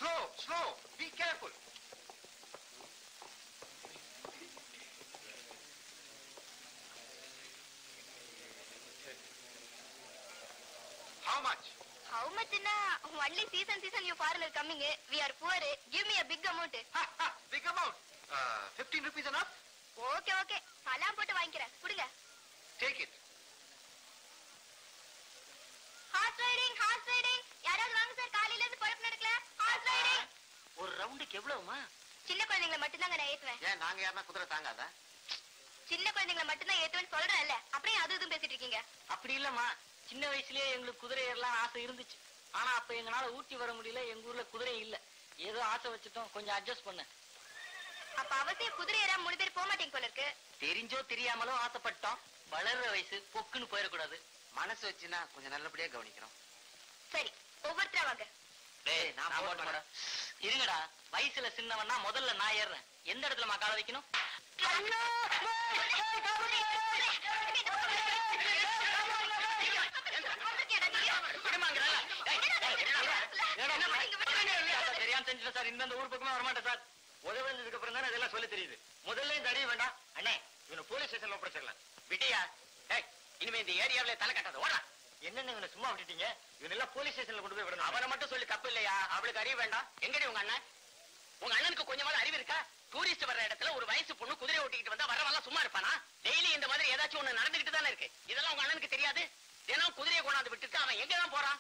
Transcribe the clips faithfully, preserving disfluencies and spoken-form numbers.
Slow, slow. Be careful. How much? How much na? Only season season you foreigner coming. We are poor. Give me a big amount. Big amount. Uh, fifteen rupees enough? Okay, okay. Salam போட்டு வாங்கிக்கிறேன். குடுங்க. Take it. Horse riding, horse riding. யாராவது வாங்க sir, காலையில இருந்து பொறுப்பு நடக்கல. Horse riding. ஒரு ரவுண்டுக்கு எவ்வளவுமா? சின்ன குழந்தைகளை மட்டும் தான் நான் ஏத்துவேன். ஏன் நாங்க யாரனா குதிரை தாங்காதா? சின்ன குழந்தைகளை மட்டும் தான் ஏத்துவேன்னு சொல்றேன்ல. அப்படியே அது இதுவும் பேசிட்டு இருக்கீங்க. அப்படி இல்லம்மா. சின்ன வயசுலயே எங்களுக்கு குதிரை ஏறலாம் ஆசை இருந்துச்சு. ஆனா அப்ப எங்கனால ஊட்டி வர முடியல. எங்க ஊர்ல குதிரை இல்ல. ஏதோ ஆசை வச்சுட்டோம். கொஞ்சம் அட்ஜஸ்ட் பண்ண. அப்ப அவசியம் குதிரை ஏற மூணு பேர் போக மாட்டீங்க போல இருக்கு. தெரிஞ்சோ தெரியாமலோ ஆசைப்பட்டோம். வளர்ற வயசு பொக்குன்னு போயிடக்கூடாது. மனசு வச்சுனா கொஞ்சம் நல்லபடியா கவனிக்கிறோம். சரி, ஒவ்வொருத்தரா வாங்க. டேய் நான் போட்டு போறேன். இருங்கடா. வயசுல சின்னவன்னா முதல்ல நான் ஏறேன். எந்த இடத்துல காலை வைக்கணும்? தெரியாம செஞ்சுட்டேன் சார். இந்த ஊர் பக்கமே வரமாட்டேன் சார். உதவிக்கு அப்புறம் தானே அதெல்லாம் சொல்ல தெரியுது. முதல்ல இந்த அடிய வேண்டாம் அண்ணே. இவனை போலீஸ் ஸ்டேஷன்ல ஒப்படைச்சிடலாம். விட்டியா? இனிமே இந்த ஏரியாவில தலை கட்டாத ஓடா. என்னென்ன இவனை சும்மா விட்டுட்டீங்க? இவன் எல்லாம் போலீஸ் ஸ்டேஷன்ல கொண்டு போய் விடணும். அவனை மட்டும் சொல்லி தப்பு இல்லையா? அவளுக்கு அறிவு வேண்டாம். எங்கடி உங்க அண்ணன்? உங்க அண்ணனுக்கு கொஞ்சமாவது அறிவு இருக்கா? டூரிஸ்ட் வர்ற இடத்துல ஒரு வயசு பொண்ணு குதிரை ஓட்டிக்கிட்டு வந்தா வரவெல்லாம் சும்மா இருப்பானா? டெய்லி இந்த மாதிரி ஏதாச்சும் ஒண்ணு நடந்துகிட்டு தானே இருக்கு. இதெல்லாம் உங்க அண்ணனுக்கு தெரியாது? தினம் குதிரையை கொண்டாந்து விட்டுட்டு அவன் எங்கதான் போறான்?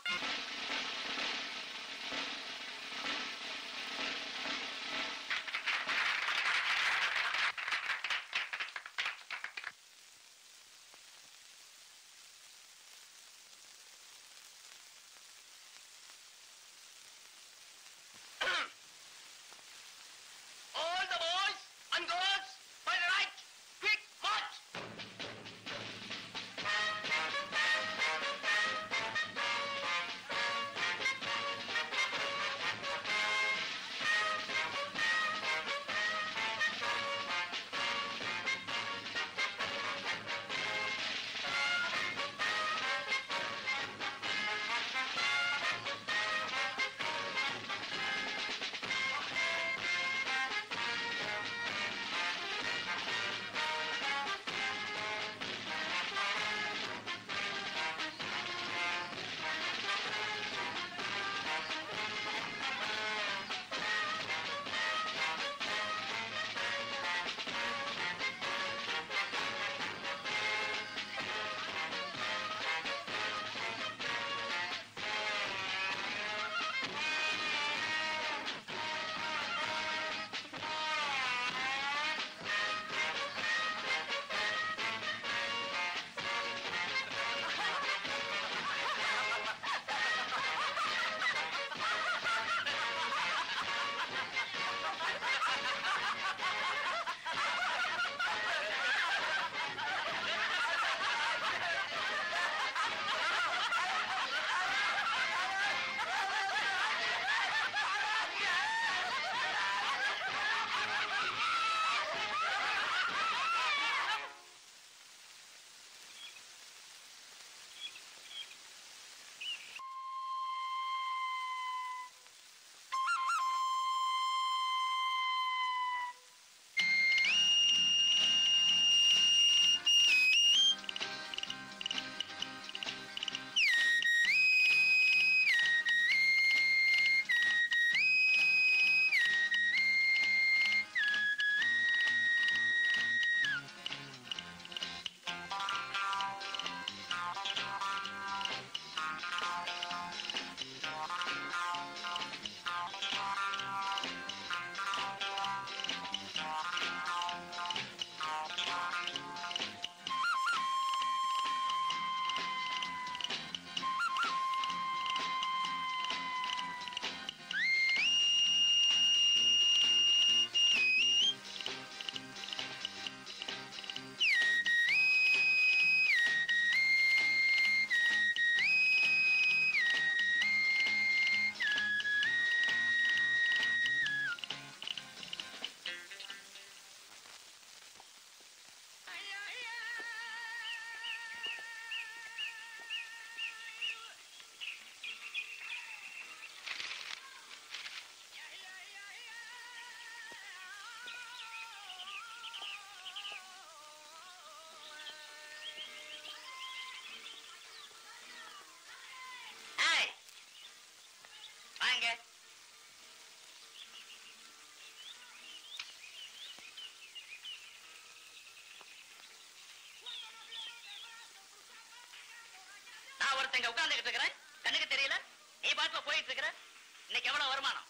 ஒருத்தங்க உட்கார்ந்துகிட்டு இருக்கிறேன், கண்ணுக்கு தெரியல. நீ பாட்டுல போயிட்டு இருக்கிற. இன்னைக்கு எவ்வளவு வருமானம்?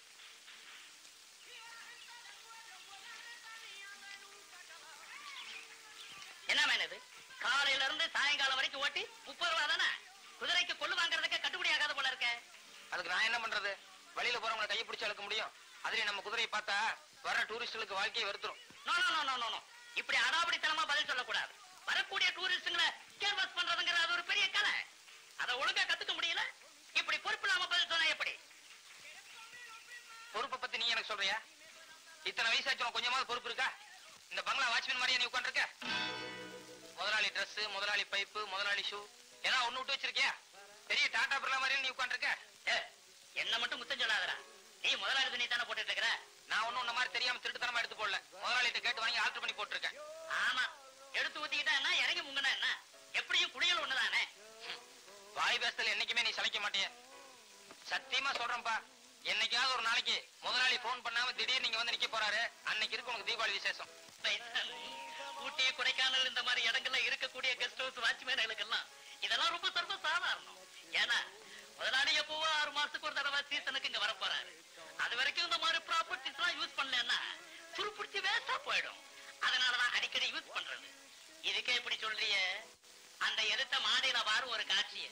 என்ன மேனது? காலையில இருந்து சாயங்காலம் வரைக்கும் ஓட்டி முப்பது ரூபா தானே? குதிரைக்கு கொள்ளு வாங்குறதுக்கு கட்டுப்படி ஆகாத போல இருக்க. அதுக்கு நான் என்ன பண்றது? வழியில போறவங்களை கையை பிடிச்சு அழுக்க முடியும். அதுலயும் நம்ம குதிரையை பார்த்தா வர டூரிஸ்டுகளுக்கு வாழ்க்கையை வெறுத்துரும். No no no no no இப்படி அடாபடித்தனமா பதில் சொல்லக்கூடாது. வரக்கூடிய டூரிஸ்டுங்களை கேர்வஸ் பண்றதுங்கிறது அது ஒரு பெரிய கலை. அதை ஒழுங்கா கத்துக்க முடியல. இப்படி பொறுப்பு இல்லாம பதில் சொன்னா எப்படி? பொறுப்பை பத்தி நீ எனக்கு சொல்றியா? இத்தனை வயசாச்சும் கொஞ்சமாவது பொறுப்பு இருக்கா? இந்த பங்களா வாட்ச்மேன் மாதிரியா நீ உட்காந்துருக்க? முதலாளி டிரெஸ், முதலாளி பைப்பு, முதலாளி ஷூ ஏன்னா ஒண்ணு விட்டு வச்சிருக்கியா? பெரிய டாடா பிர்லா மாதிரி நீ உட்காந்துருக்க. என்ன மட்டும் முத்தம் சொல்லாதடா. நீ முதலாளி துணி தானே போட்டுட்டு இருக்கிற. நான் ஒண்ணும் உன்ன மாதிரி தெரியாம திருட்டுத்தனமா எடுத்து போடல. முதலாளிட்ட கேட்டு வாங்கி ஆல்டர் பண்ணி போட்டிருக்கேன். ஆமா, எடுத்து ஊத்திக்கிட்டா என்ன, இறங்கி முங்கினா என்ன? எப்படியும் குடிகள் ஒண்ணுதானே. வாய் பேசல என்னைக்குமே நீ சளைக்க மாட்டிய. சத்தியமா சொல்றேன்பா, என்னைக்காவது ஒரு நாளைக்கு முதலாளி போன் பண்ணாம திடீர்னு நீங்க வந்து நிக்க போறாரு, அன்னைக்கு இருக்கு உனக்கு தீபாவளி விசேஷம். ஊட்டி, கொடைக்கானல் இந்த மாதிரி இடங்கள்ல இருக்கக்கூடிய கெஸ்ட் ஹவுஸ் வாட்ச்மேன்களுக்கு எல்லாம் இதெல்லாம் ரொம்ப சர்வ சாதாரணம். ஏன்னா முதலாளி எப்பவோ ஆறு மாசத்துக்கு ஒரு தடவை சீசனுக்கு இங்க வர போறாரு. அது வரைக்கும் இந்த மாதிரி ப்ராப்பர்ட்டிஸ் எல்லாம் யூஸ் பண்ணலன்னா துருப்பிடிச்சு வேஸ்டா போயிடும். அதனாலதான் அடிக்கடி யூஸ் பண்றது. இதுக்கே இப்படி சொல்றிய, அந்த எதிர்த்த மாடியில பாரு ஒரு காட்சிய.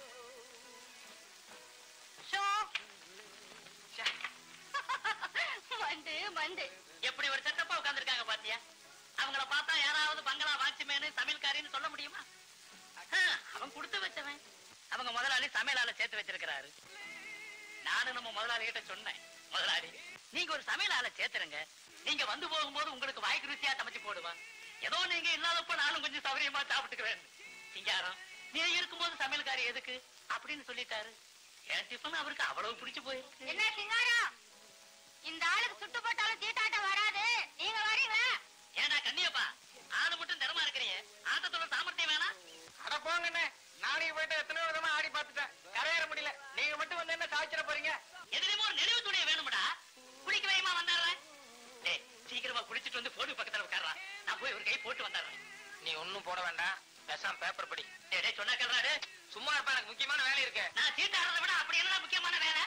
மண்டு மண்டு எப்படி ஒரு செட்டப்பா உட்கார்ந்துருக்காங்க பாத்தியா? அவங்கள பார்த்தா யாராவது பங்களா வாட்ச்மேனு சமையல்காரின்னு சொல்ல முடியுமா? அவன் கொடுத்து வச்சவன். அவங்க முதலாளி சமையலால சேர்த்து வச்சிருக்கிறாரு. நானும் நம்ம முதலாளி கிட்ட சொன்னேன், முதலாளி நீங்க ஒரு சமையலால சேர்த்துருங்க, நீங்க வந்து போகும்போது உங்களுக்கு வாய்க்கு ருசியா சமைச்சு போடுவான். ஏதோ நீங்க இல்லாதப்ப நானும் கொஞ்சம் சௌகரியமா சாப்பிட்டுக்குவேன். சிங்காரம், நீ இருக்கும்போது சமையல்காரி எதுக்கு அப்படின்னு சொல்லிட்டாரு. என் டிஃபன் அவருக்கு அவ்வளவு பிடிச்சு போயிருக்கு. என்ன சிங்காரம், இந்த ஆளுக்கு சுட்டு போட்டாலும் சீட்டாட்டம் வராது, நீங்க வரீங்களா? ஏண்டா கண்ணியப்பா, ஆளு மட்டும் திறமா இருக்கிறீங்க, ஆட்டத்தோட சாமர்த்தியம் வேணாம்? அட போங்கண்ணே, நாளைக்கு போயிட்டு எத்தனை விதமா ஆடி பார்த்துட்டேன், கரையேற முடியல. நீங்க மட்டும் வந்து என்ன சாய்ச்சிட போறீங்க? எதுலயுமே ஒரு நெளிவு துணியை வேணும்டா. குளிக்க வைமா வந்தாடுறேன். டேய் சீக்கிரமா குளிச்சுட்டு வந்து போடு பக்கத்துல உட்கார்றான். நான் போய் ஒரு கை போட்டு வந்தாடுறேன். நீ ஒண்ணும் போட வேண்டாம், பேசாம பேப்பர் படி. டேய் டேய் சொன்னா கேள்றாடு. சும்மா இருப்பா, எனக்கு முக்கியமான வேலை இருக்கு. நான் சீட் ஆடுறத விட அப்படி என்ன முக்கியமான வேலை?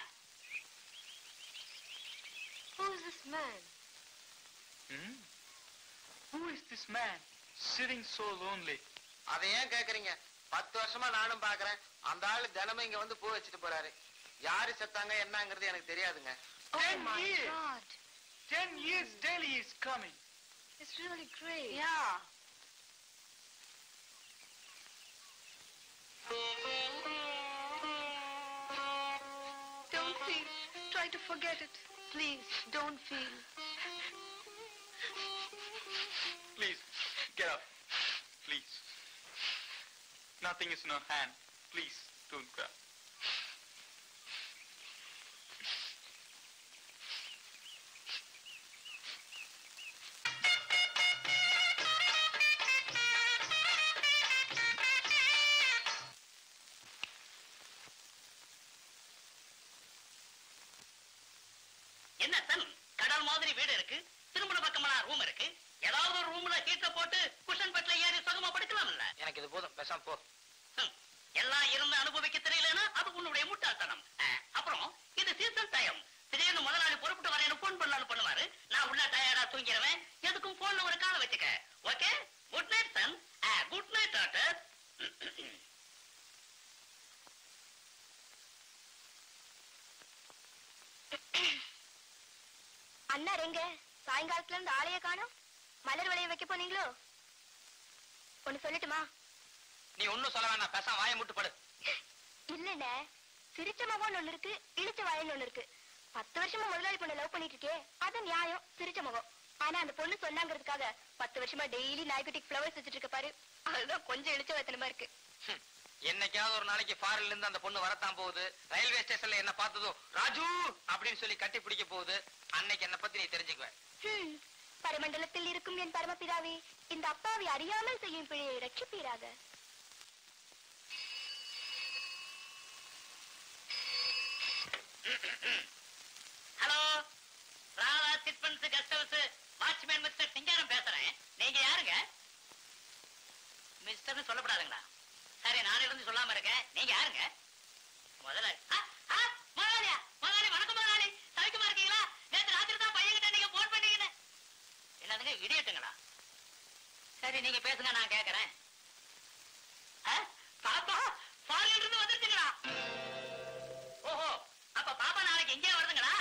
Who is this man? Hmm? Who is this man sitting so lonely? அதை ஏன் கேக்குறீங்க? பத்து வருஷமா நானும் பாக்குறேன். அந்த ஆளு தினமும் இங்க வந்து பூ வச்சுட்டு போறாரு. யாரு செத்தாங்க என்னங்கிறது எனக்கு தெரியாதுங்க. Oh Ten my years. God, Ten years daily is coming. it's really great. Yeah. Don't feel. Try to forget it. Please, don't feel. Please, get up. Please. Nothing is in our hand. Please, don't cry. என்ன son, கடல் மாதிரி வீடு இருக்கு, திருமண பக்கமா room இருக்கு. ஏதாவது ஒரு ரூம்ல ஹீட்ட போட்டு குஷன் பெட்ல ஏறி சுகமா படுக்கலாம்ல. எனக்கு இது போதும், பேசாம போ. ஹம், எல்லாம் இருந்து அனுபவிக்க தெரியலன்னா அது உன்னுடைய முட்டாள்தனம். அஹ், அப்புறம் இது சீசன் டைம். திடீர்னு முதலாளி பொறுப்பிட்டு வரேன்னு போன் பண்ணலான்னு பண்ணுவாரு. நான் உள்ள டயர்டா தூங்கிடுவேன். எதுக்கும் போன்ல ஒரு காலை வச்சுக்க. Okay, good night son. Good night doctor. அண்ணா எங்க? சாயங்காலத்துல இருந்து ஆளைய காணோம். மலர் வளைய வைக்க போனீங்களோ? ஒண்ணு சொல்லட்டுமா? நீ ஒண்ணும் சொல்ல வேண்டாம், பேசாம வாயை மூட்டு படு. இல்லண்ணே, சிரிச்ச முகம் ஒண்ணு இருக்கு, இழுச்ச வாயன்னு ஒண்ணு இருக்கு. பத்து வருஷமா முதலாளி பொண்ணு லவ் பண்ணிட்டு இருக்கே, அது நியாயம், சிரிச்ச முகம். ஆனா அந்த பொண்ணு சொன்னாங்கிறதுக்காக பத்து வருஷமா டெய்லி நாய்க்குட்டிக்கு ஃபிளவர்ஸ் வச்சுட்டு இருக்க பாரு, அதுதான் கொஞ்சம் இழுச்ச வத்தனமா இருக்கு. என்னைக்காவது ஒரு நாளைக்கு ஃபாரின்ல இருந்து அந்த பொண்ணு வரத்தான் போகுது. ரயில்வே ஸ்டேஷன்ல என்ன பார்த்ததும் ராஜு அப்படின்னு சொல்லி கட்டி பிடிக்க போகுது. அன்னைக்கு என்ன பத்தி நீ தெரிஞ்சுக்குவ. ஹம், பரமண்டலத்தில் இருக்கும் என் பரமபிதாவே, இந்த அப்பாவை அறியாமல் செய்யும் பிழையை ரட்சிப்பீராக. ஹலோ, ராதா சிட்பன்ஸ் guest house watchman mister Singaram பேசுறேன். நீங்க யாருங்க? மிஸ்டர்னு சொல்லப்படாதுங்களா? சரி நான் இருந்து சொல்லாம இருக்கேன். நீங்க யாருங்க? முதலாளி. முதலாளியா? முதலாளி வணக்கம் முதலாளி. சவிக்குமா இருக்கீங்களா? நேற்று ராத்திரி தான் பையன்கிட்ட நீங்க போன் பண்ணீங்கன்னு. என்னதுங்க இடியட்டுங்களா? சரி நீங்க பேசுங்க, நான் கேட்கறேன். பாப்பா ஃபாரின்ல இருந்து வந்துருச்சுங்களா? ஓஹோ, அப்ப பாப்பா நாளைக்கு எங்கே வருதுங்களா?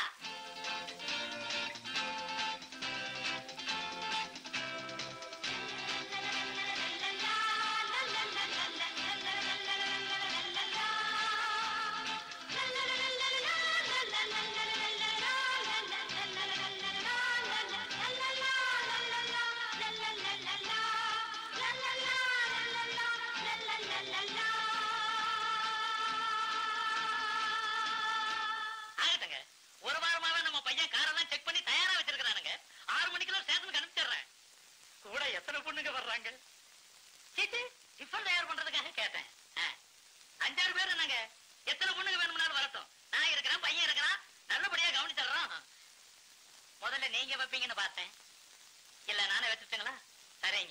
எத்தனை பொண்ணுங்க வர்றாங்க? டிஃபன் தயார் பண்றதுக்காக கேட்டேன். அஞ்சாறு பேர் என்னங்க, எத்தனை பொண்ணுங்க வேணும்னாலும் வரட்டும். நான் இருக்கிறேன், பையன் இருக்கிறான், நல்லபடியா கவனிச்சிடறோம். முதல்ல நீங்க வைப்பீங்கன்னு பார்த்தேன். இல்ல நானே வச்சுட்டுங்களா? சரிங்க.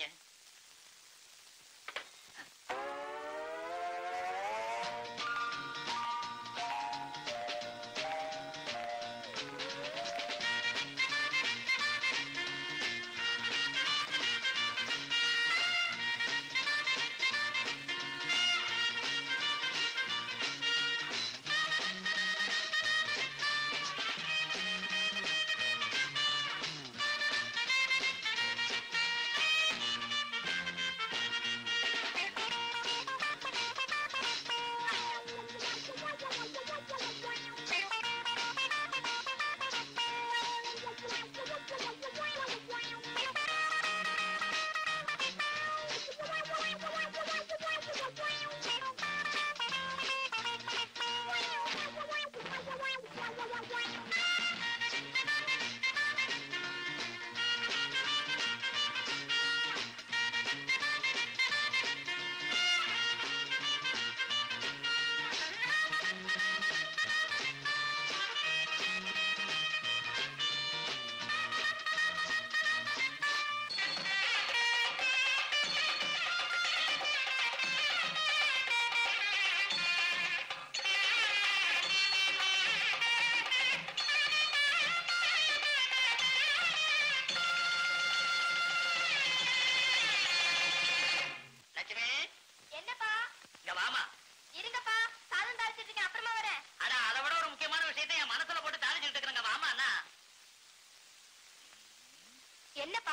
என்னப்பா?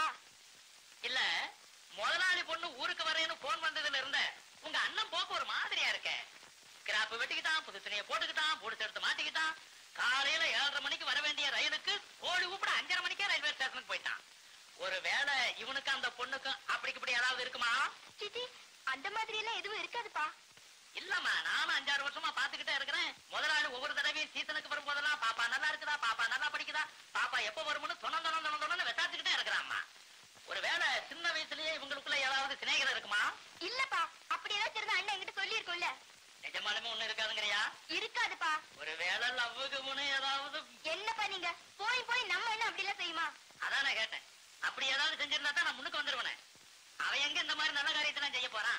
இல்ல முதலாளி பொண்ணு ஊருக்கு வரேன்னு போன் வந்ததுல இருந்த உங்க அண்ணன் போக்கு ஒரு மாதிரியா இருக்க. கிராப்பு வெட்டிக்கிட்டான், புது துணியை போட்டுக்கிட்டான், போட்டு எடுத்து மாட்டிக்கிட்டான். காலையில ஏழரை மணிக்கு வர வேண்டிய ரயிலுக்கு கோழி கூப்பிட அஞ்சரை மணிக்கே ரயில்வே ஸ்டேஷனுக்கு போயிட்டான். ஒரு வேளை இவனுக்கு அந்த பொண்ணுக்கும் அப்படிக்கு இப்படி ஏதாவது இருக்குமா? சித்தி, அந்த மாதிரி எல்லாம் எதுவும் இருக்காதுப்பா. இல்லம்மா, நானும் அஞ்சாறு வருஷமா பாத்துக்கிட்டே இருக்கிறேன். முதலாளி ஒவ்வொரு தடவையும் சீசனுக்கு வரும் போதெல்லாம் பாப்பா நல்லா இருக்குதா, பாப்பா நல்லா படிக்குதா, பாப்பா எப்ப வரும்னு தொண தொண தொண தொணன்னு விசாரிச்சுக்கிட்டே இருக்கிறாம்மா. ஒருவேளை சின்ன வயசுலயே இவங்களுக்குள்ள ஏதாவது சிநேகிதம் இருக்குமா? இல்லப்பா, அப்படி ஏதாச்சும் இருந்தா அண்ணன் என்கிட்ட சொல்லி இருக்கும்ல. நிஜமாலுமே ஒண்ணு இருக்காதுங்கறியா? இருக்காதுப்பா. ஒருவேளை லவ்வுக்கு முன்னு ஏதாவது. என்னப்பா நீங்க போய் போய் நம்ம என்ன அப்படி எல்லாம் செய்யுமா? அதான் நான் கேட்டேன். அப்படி ஏதாவது செஞ்சிருந்தா தான் நான் முன்னுக்கு வந்துருவேன். அவன் எங்க இந்த மாதிரி நல்ல காரியத்தை செய்ய போறான்?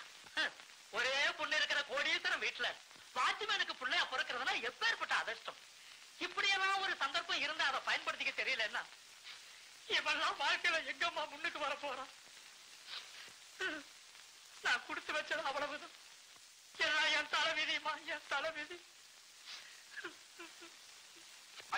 ஒரே பொண்ணு இருக்கிற கோடீஸ்வரம் வீட்டுல வாட்ச்மேனுக்கு பிள்ளையா பொறுக்கிறதுனா எப்பேற்பட்ட அதிர்ஷ்டம். இப்படியெல்லாம் ஒரு சந்தர்ப்பம் இருந்து அதை பயன்படுத்திக்க தெரியலன்னா இவெல்லாம் வாழ்க்கையில எங்கம்மா முன்னுக்கு வர போறான்? நான் கொடுத்து வச்சது அவ்வளவுதான். என் தலைவிதிமா, என் தலைவிதி.